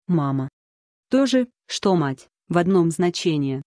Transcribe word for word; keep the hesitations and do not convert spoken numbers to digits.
Мама. То же, что мать, в одном значении.